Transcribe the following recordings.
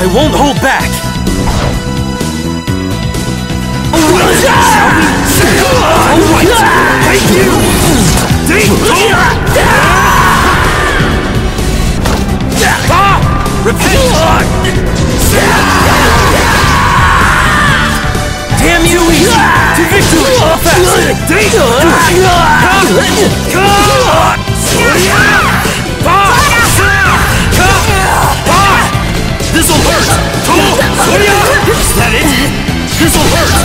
I won't hold back! Alright, shall we? Alright! Thank you! Repent! Damn you! To victory! Fast! This'll hurt! Is that it? This'll hurt!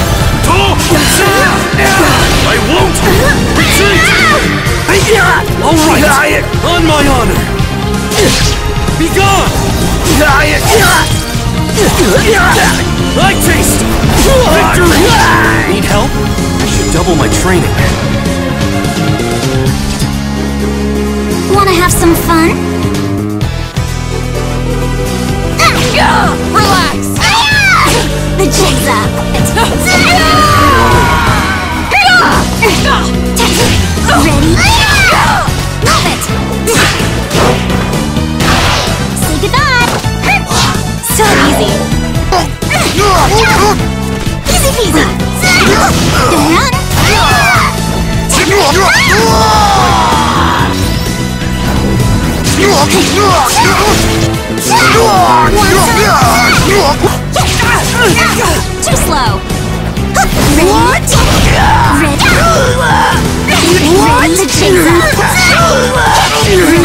I won't! Retreat! Alright! On my honor! Be gone! I taste! Victory! Need help? I should double my training. Wanna have some fun? Relax! The jig's up! Ready? Love it! Say goodbye! So easy! Easy peasy! Don't run! Too slow! What? Ready? Ready? The jig's up!